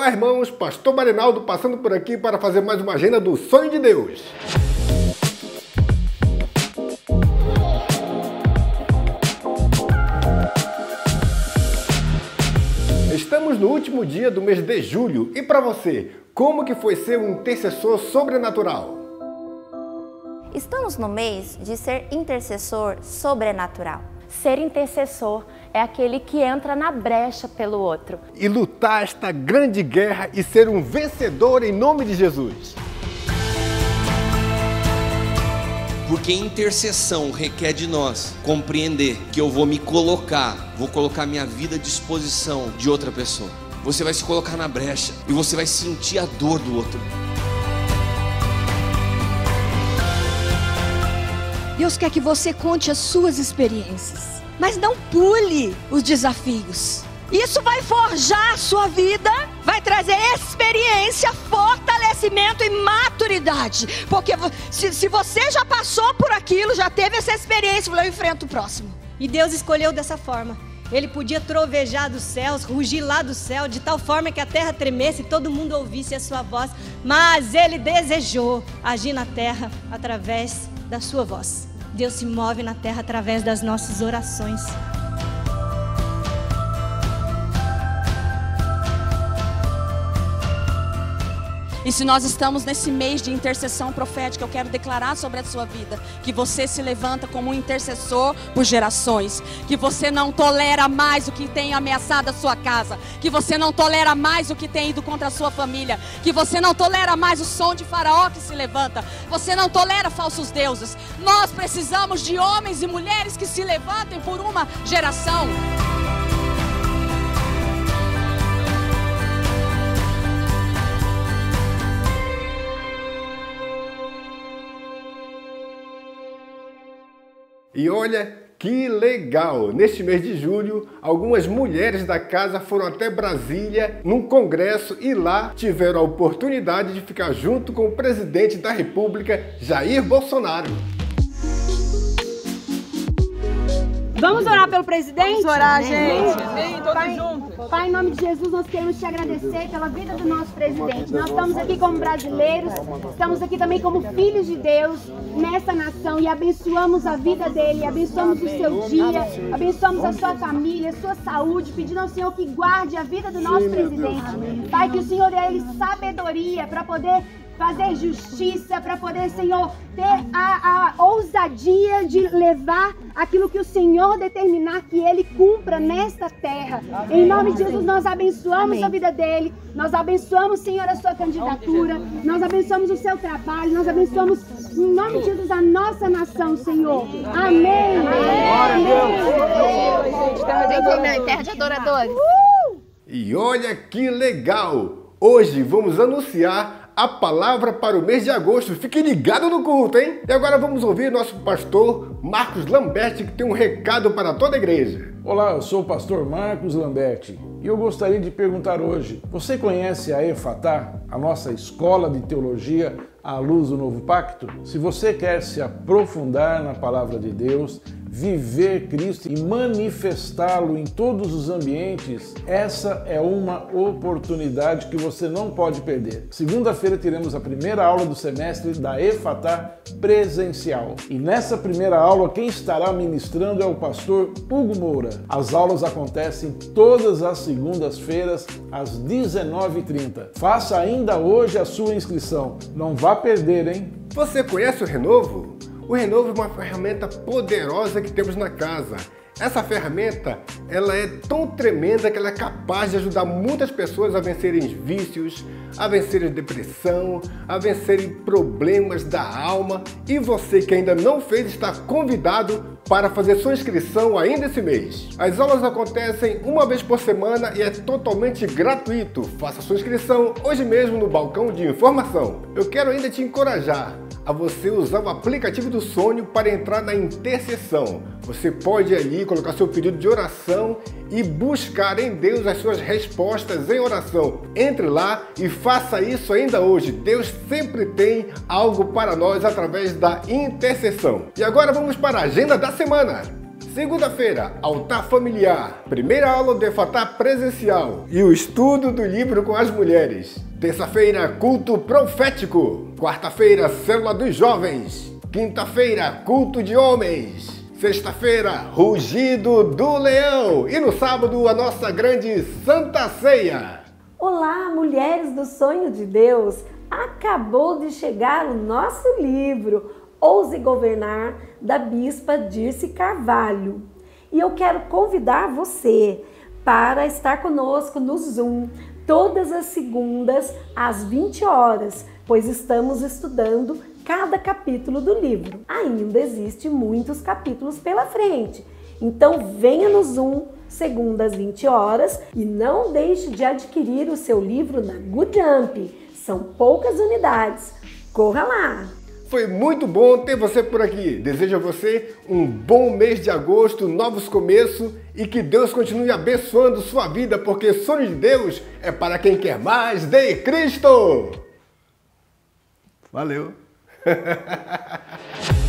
Olá, irmãos, Pastor Marinaldo passando por aqui para fazer mais uma agenda do Sonho de Deus. Estamos no último dia do mês de julho e para você, como que foi ser um intercessor sobrenatural? Estamos no mês de ser intercessor sobrenatural. Ser intercessor é aquele que entra na brecha pelo outro. E lutar esta grande guerra e ser um vencedor em nome de Jesus. Porque intercessão requer de nós compreender que eu vou colocar minha vida à disposição de outra pessoa. Você vai se colocar na brecha e você vai sentir a dor do outro. Deus quer que você conte as suas experiências, mas não pule os desafios. Isso vai forjar a sua vida, vai trazer experiência, fortalecimento e maturidade. Porque se você já passou por aquilo, já teve essa experiência, eu enfrento o próximo. E Deus escolheu dessa forma. Ele podia trovejar dos céus, rugir lá do céu, de tal forma que a terra tremesse e todo mundo ouvisse a sua voz. Mas Ele desejou agir na terra através da sua voz. Deus se move na terra através das nossas orações. E se nós estamos nesse mês de intercessão profética, eu quero declarar sobre a sua vida que você se levanta como um intercessor por gerações, que você não tolera mais o que tem ameaçado a sua casa, que você não tolera mais o que tem ido contra a sua família, que você não tolera mais o som de Faraó que se levanta, você não tolera falsos deuses. Nós precisamos de homens e mulheres que se levantem por uma geração. E olha que legal! Neste mês de julho, algumas mulheres da casa foram até Brasília num congresso e lá tiveram a oportunidade de ficar junto com o presidente da República, Jair Bolsonaro. Vamos orar pelo presidente? Vamos orar, gente. Vem, todos juntos. Pai, em nome de Jesus, nós queremos te agradecer pela vida do nosso presidente. Nós estamos aqui como brasileiros, estamos aqui também como filhos de Deus nessa nação e abençoamos a vida dele, abençoamos o seu dia, abençoamos a sua família, a sua saúde, pedindo ao Senhor que guarde a vida do nosso presidente. Pai, que o Senhor dê a ele sabedoria para poder fazer justiça, para poder, Senhor, ter a ousadia de levar aquilo que o Senhor determinar que ele cumpra nesta terra. Em nome de Jesus, nós abençoamos a vida dele, nós abençoamos, Senhor, a sua candidatura, nós abençoamos o seu trabalho, nós abençoamos, em nome de Jesus, a nossa nação, Senhor. Amém. Amém. Terra de adoradores. E olha que legal! Hoje vamos anunciar a palavra para o mês de agosto. Fique ligado no culto, hein? E agora vamos ouvir nosso pastor Marcos Lamberti, que tem um recado para toda a igreja. Olá, eu sou o pastor Marcos Lamberti e eu gostaria de perguntar hoje, você conhece a Efatá, a nossa escola de teologia à luz do novo pacto? Se você quer se aprofundar na palavra de Deus, viver Cristo e manifestá-lo em todos os ambientes, essa é uma oportunidade que você não pode perder. Segunda-feira teremos a primeira aula do semestre da Efatá presencial. E nessa primeira aula, quem estará ministrando é o pastor Hugo Moura. As aulas acontecem todas as segundas-feiras, às 19h30. Faça ainda hoje a sua inscrição. Não vá perder, hein? Você conhece o Renovo? O Renovo é uma ferramenta poderosa que temos na casa. Essa ferramenta, ela é tão tremenda que ela é capaz de ajudar muitas pessoas a vencerem vícios, a vencerem depressão, a vencerem problemas da alma. E você que ainda não fez, está convidado para fazer sua inscrição ainda esse mês. As aulas acontecem uma vez por semana e é totalmente gratuito. Faça sua inscrição hoje mesmo no balcão de informação. Eu quero ainda te encorajar a você usar o aplicativo do Sonho para entrar na intercessão. Você pode ali colocar seu pedido de oração e buscar em Deus as suas respostas em oração. Entre lá e faça isso ainda hoje. Deus sempre tem algo para nós através da intercessão. E agora vamos para a agenda da semana. Segunda-feira, altar familiar. Primeira aula do Efatá presencial e o estudo do livro com as mulheres. Terça-feira, culto profético. Quarta-feira, célula dos jovens. Quinta-feira, culto de homens. Sexta-feira, rugido do leão. E no sábado, a nossa grande Santa Ceia. Olá, mulheres do sonho de Deus. Acabou de chegar o nosso livro, Ouse Governar, da Bispa Dirce Carvalho. E eu quero convidar você para estar conosco no Zoom, todas as segundas, às 20 horas, pois estamos estudando cada capítulo do livro. Ainda existem muitos capítulos pela frente. Então venha no Zoom, segunda às 20 horas, e não deixe de adquirir o seu livro na Good Jump. São poucas unidades. Corra lá! Foi muito bom ter você por aqui. Desejo a você um bom mês de agosto, novos começos e que Deus continue abençoando sua vida, porque sonho de Deus é para quem quer mais de Cristo. Valeu!